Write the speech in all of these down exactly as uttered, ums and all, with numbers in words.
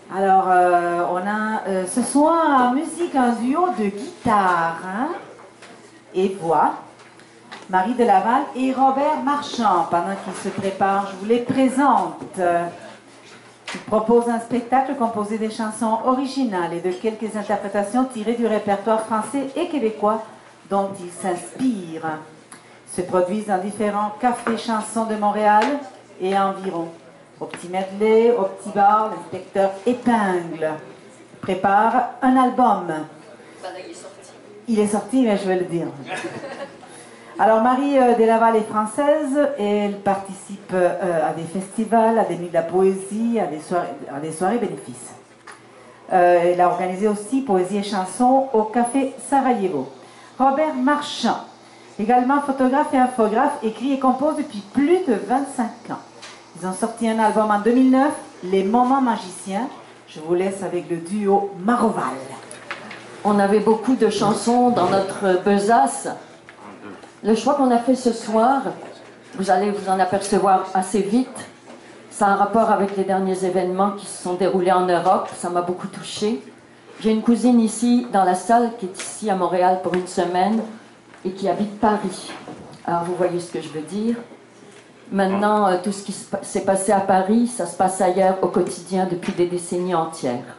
Alors, euh, on a euh, ce soir en musique un duo de guitare hein, et voix. Marie de Laval et Robert Marchand. Pendant qu'ils se préparent, je vous les présente. Ils proposent un spectacle composé des chansons originales et de quelques interprétations tirées du répertoire français et québécois dont ils s'inspirent. Se produisent dans différents cafés chansons de Montréal et environ. Au petit medley, au petit bar, l'inspecteur Épingle prépare un album. Ben là, il est sorti. Il est sorti, mais je vais le dire. Alors, Marie euh, de Laval est française et elle participe euh, à des festivals, à des nuits de la poésie, à des soirées, à des soirées bénéfices. Euh, elle a organisé aussi poésie et chansons au Café Sarajevo. Robert Marchand, également photographe et infographe, écrit et compose depuis plus de vingt-cinq ans. Ils ont sorti un album en deux mille neuf, Les Moments Magiciens. Je vous laisse avec le duo Maroval. On avait beaucoup de chansons dans notre besace. Le choix qu'on a fait ce soir, vous allez vous en apercevoir assez vite. Ça a un rapport avec les derniers événements qui se sont déroulés en Europe. Ça m'a beaucoup touchée. J'ai une cousine ici dans la salle qui est ici à Montréal pour une semaine et qui habite Paris. Alors vous voyez ce que je veux dire. Maintenant, tout ce qui s'est passé à Paris, ça se passe ailleurs au quotidien depuis des décennies entières.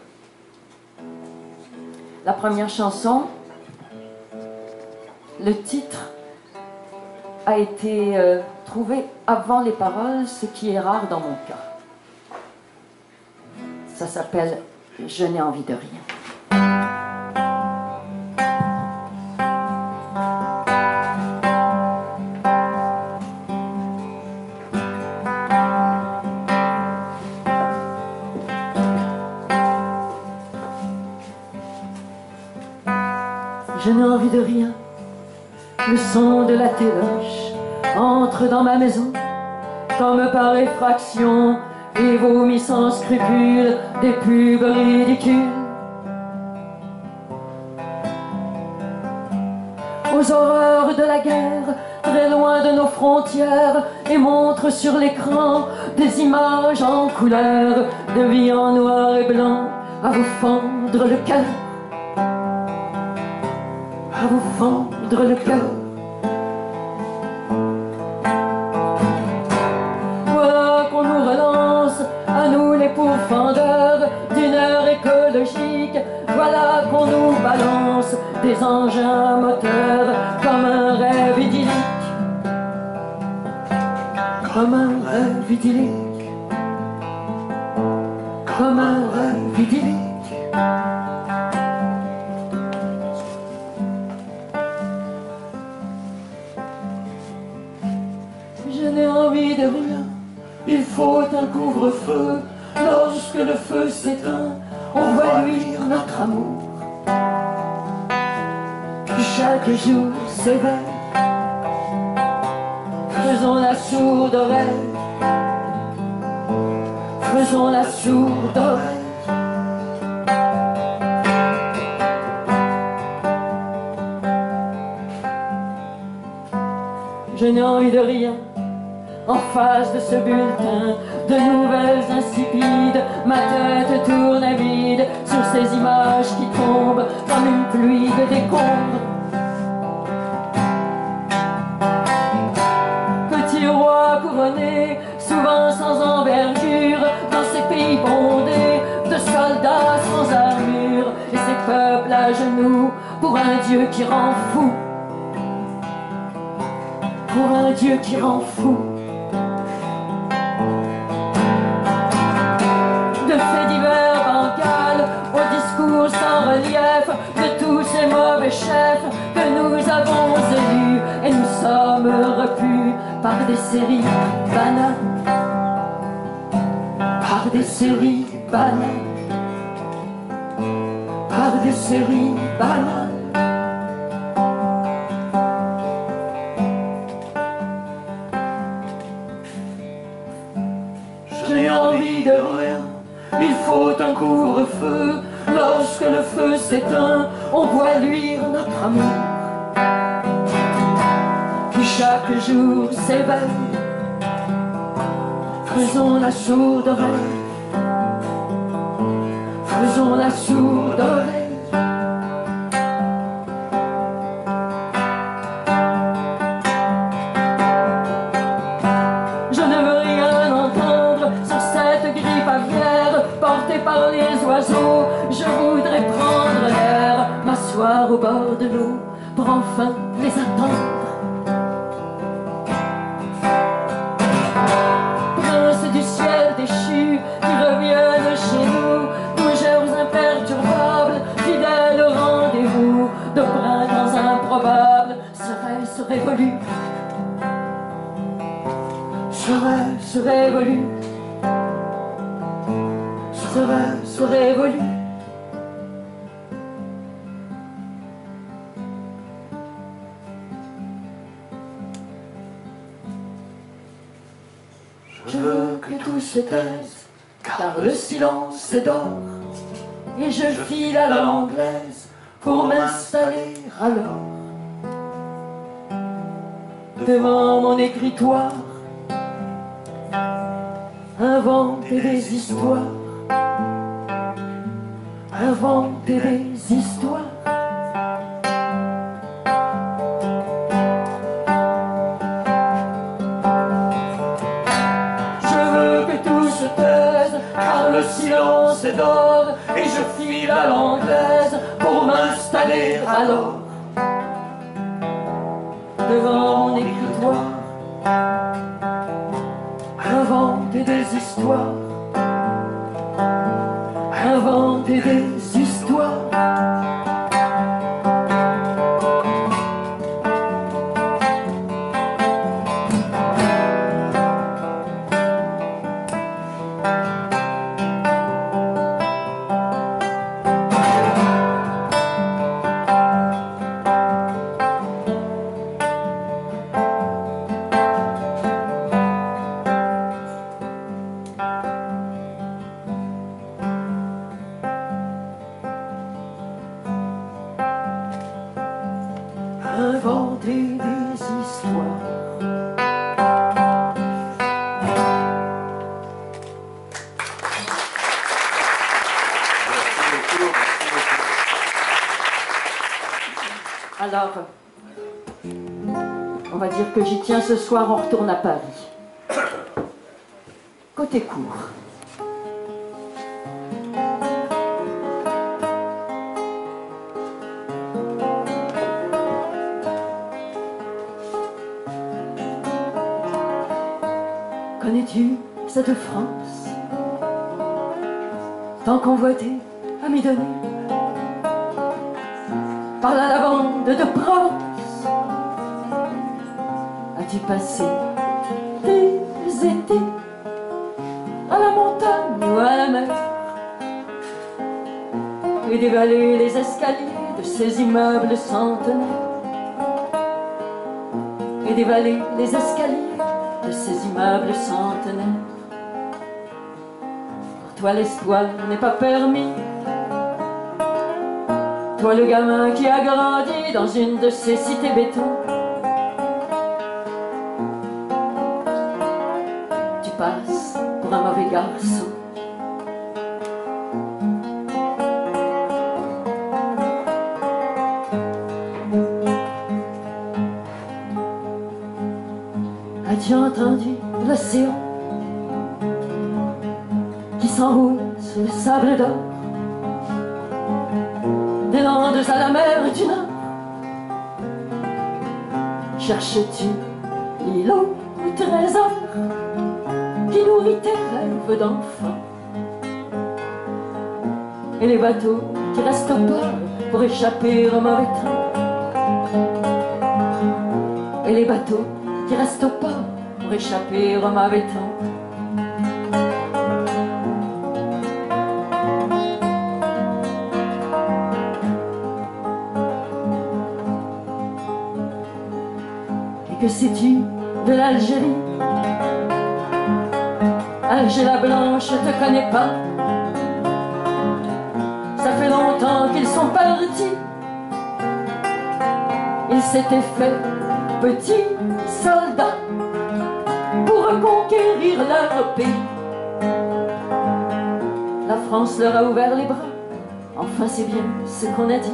La première chanson, le titre a été euh, trouvé avant les paroles, ce qui est rare dans mon cas. Ça s'appelle « Je n'ai envie de rien ». Je n'ai envie de rien. Le son de la téloche entre dans ma maison, comme par effraction, et vomit sans scrupule des pubs ridicules. Aux horreurs de la guerre, très loin de nos frontières, et montre sur l'écran des images en couleur, de vie en noir et blanc, à vous fendre le cœur. À vous fendre le cœur. Voilà qu'on nous relance, à nous les pourfendeurs d'une heure écologique. Voilà qu'on nous balance des engins moteurs comme un rêve idyllique. Comme un rêve idyllique. Comme un rêve idyllique. Je n'ai envie de rien, il faut un couvre-feu. Lorsque le feu s'éteint, on voit luire notre amour qui chaque jour s'éveille. Faisons la sourde oreille, faisons la sourde oreille. Je n'ai envie de rien. En face de ce bulletin de nouvelles insipides, ma tête tourne à vide sur ces images qui tombent comme une pluie de décombres. Petit roi couronné, souvent sans envergure, dans ces pays bondés de soldats sans armure, et ces peuples à genoux pour un Dieu qui rend fou. Pour un Dieu qui rend fou. De faits divers bancals au discours sans relief de tous ces mauvais chefs que nous avons élus, et nous sommes repus par des séries banales, par des séries banales, par des séries banales. Je n'ai envie de rien, il faut un couvre-feu. Lorsque le feu s'éteint, on voit luire notre amour qui chaque jour s'éveille. Faisons la sourde oreille, faisons la sourde oreille. Je ne veux rien entendre sur cette grippe aviaire portée par les oiseaux. Je voudrais prendre l'air, m'asseoir au bord de l'eau pour enfin les attendre. Prince du ciel déchu qui reviennent chez nous, bougeurs imperturbables, fidèles au rendez-vous de printemps improbables. Serait-ce révolu? Serait-ce révolu? Serait-ce révolu? Je veux que tout se taise, car le silence est d'or, et je file à l'anglaise pour m'installer alors devant mon écritoire, inventer des histoires, inventer des histoires. Car le silence est d'or, et je file à l'anglaise pour m'installer alors devant mon écritoire, inventer des histoires, inventer des histoires. Inventer des histoires. Alors, on va dire que j'y tiens ce soir, on retourne à Paris. Côté court. Connais-tu cette France, tant convoitée à m'y donner par la lavande de Provence? As-tu passé tes étés à la montagne ou à la mer et dévaler les escaliers de ces immeubles centenaires, et dévaler les escaliers de ces immeubles centenaires? Pour toi l'espoir n'est pas permis, toi le gamin qui a grandi dans une de ces cités béton. Tu passes pour un mauvais garçon. As-tu entendu l'océan qui s'enroule sur le sable d'or, des Landes à la mer du Nord? Cherches-tu l'îlot au trésor qui nourrit tes rêves d'enfant, et les bateaux qui restent au port pour échapper au mauvais temps, et les bateaux qui restent au port pour échapper au mauvais temps? Et que sais-tu de l'Algérie? Alger la blanche te connaît pas, ça fait longtemps qu'ils sont partis. Ils s'étaient fait petits soldats pour reconquérir leur pays. La France leur a ouvert les bras. Enfin, c'est bien ce qu'on a dit.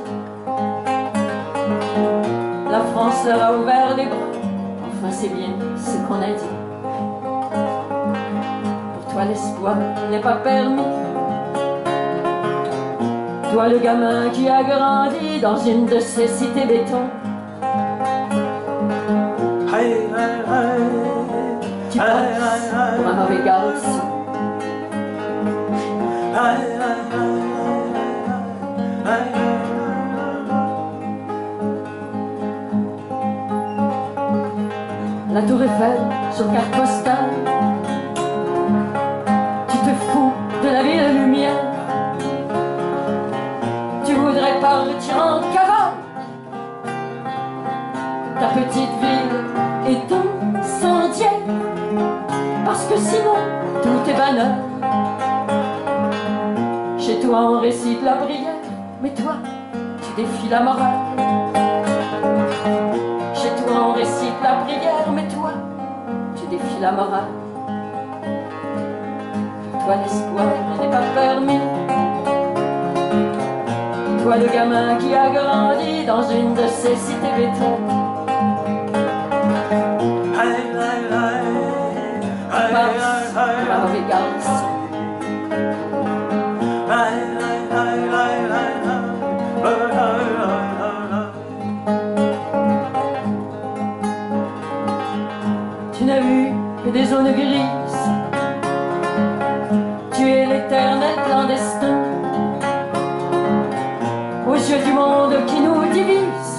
La France leur a ouvert les bras. Enfin, c'est bien ce qu'on a dit. Pour toi, l'espoir n'est pas permis. Toi, le gamin qui a grandi dans une de ces cités béton. Tu passes pour un mauvais garçon. La tour Eiffel sur carte postale. Tu te fous de la ville lumière. Tu voudrais partir en cavale. Ta petite ville est incendiaire. Parce que sinon tout est banal. Chez toi on récite la prière, mais toi tu défies la morale. Chez toi on récite la prière, mais toi tu défies la morale. Toi l'espoir n'est pas permis. Toi le gamin qui a grandi dans une de ces cités béton. Tu passes pour un mauvais garçon. Tu n'as vu que des zones grises. Tu es l'éternel clandestin aux yeux du monde qui nous divise.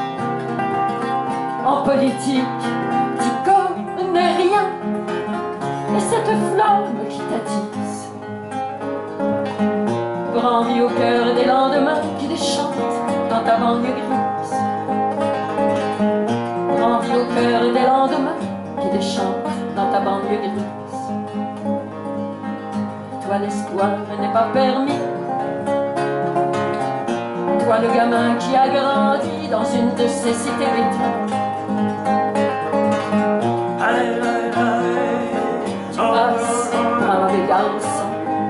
En politique, tu connais rien. Et cette flamme qui t'attise grandit au cœur des lendemains qui les chantent dans ta banlieue grise. Grandit au cœur des lendemains qui les chantent dans ta banlieue grise. Toi l'espoir n'est pas permis. Toi le gamin qui a grandi dans une de ces cités béton. Tu passes pour un mauvais garçon.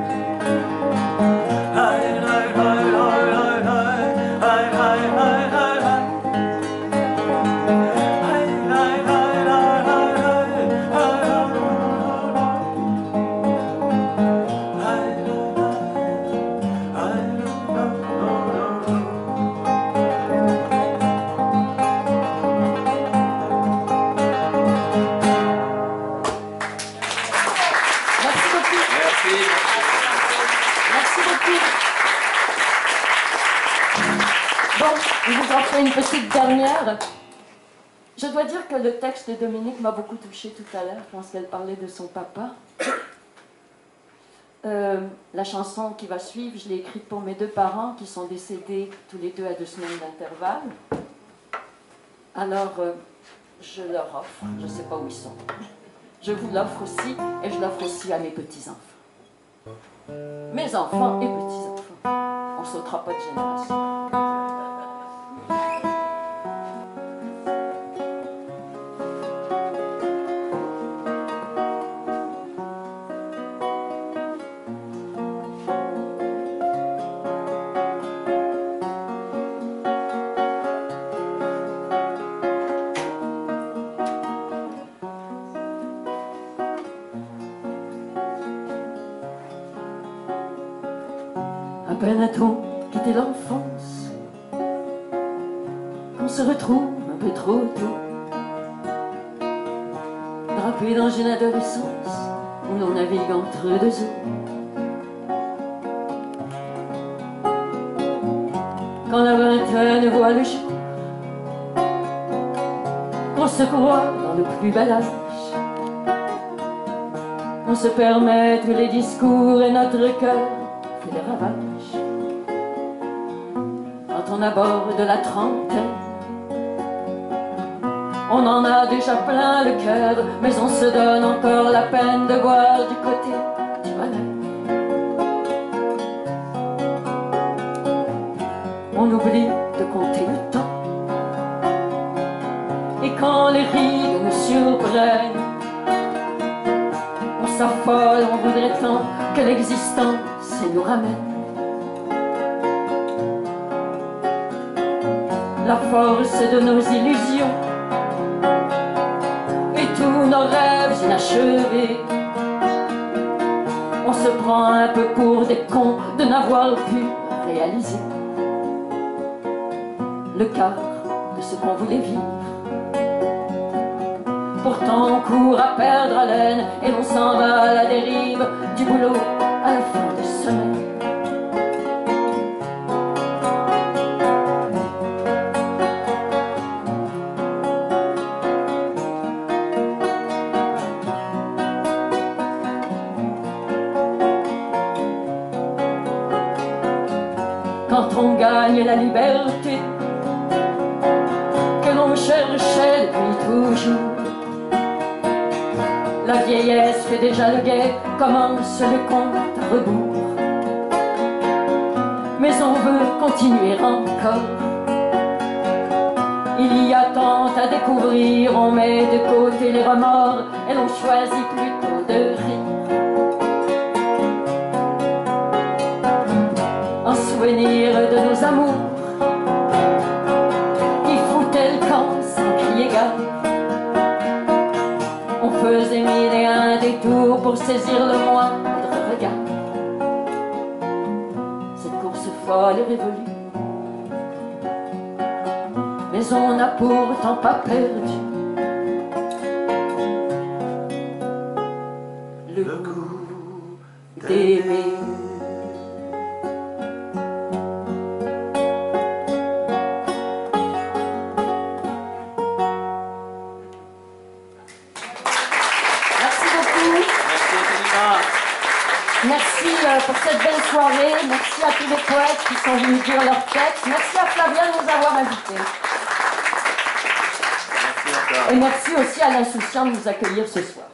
Une petite dernière. Je dois dire que le texte de Dominique m'a beaucoup touchée tout à l'heure quand elle parlait de son papa. Euh, la chanson qui va suivre, je l'ai écrite pour mes deux parents qui sont décédés tous les deux à deux semaines d'intervalle. Alors, euh, je leur offre, je ne sais pas où ils sont. Je vous l'offre aussi et je l'offre aussi à mes petits-enfants. Mes enfants et petits-enfants. On ne sautera pas de génération. À peine a-t-on quitté l'enfance qu'on se retrouve un peu trop tôt, drapé dans une adolescence où l'on navigue entre deux eaux. Quand la vingtaine voit le jour, on se croit dans le plus bel âge. On se permet tous les discours et notre cœur fait des ravages. Quand on aborde la trentaine, on en a déjà plein le cœur, mais on se donne encore la peine de voir du côté du bonheur. On oublie de compter le temps, et quand les rides nous surprennent, on s'affole, on voudrait tant que l'existence passé nous ramène. La force de nos illusions et tous nos rêves inachevés. On se prend un peu pour des cons de n'avoir pu réaliser le quart de ce qu'on voulait vivre. Pourtant on court à perdre haleine et l'on s'en va à la dérive, du boulot à la fin de semaine. Quand on gagne la liberté que l'on cherchait depuis toujours, la vieillesse fait déjà le guet, commence le compte à rebours. Mais on veut continuer encore. Il y a tant à découvrir, on met de côté les remords et l'on choisit plutôt de rire. En souvenir de nos amours qui foutaient le camp sans crier gare. On faisait mille et un détour pour saisir le moindre regard. Cette course folle est révolue, mais on n'a pourtant pas perdu le goût d'aimer. Merci pour cette belle soirée, merci à tous les poètes qui sont venus dire leur texte, merci à Flavia de nous avoir invités. Et merci aussi à l'Insouciant de nous accueillir ce soir.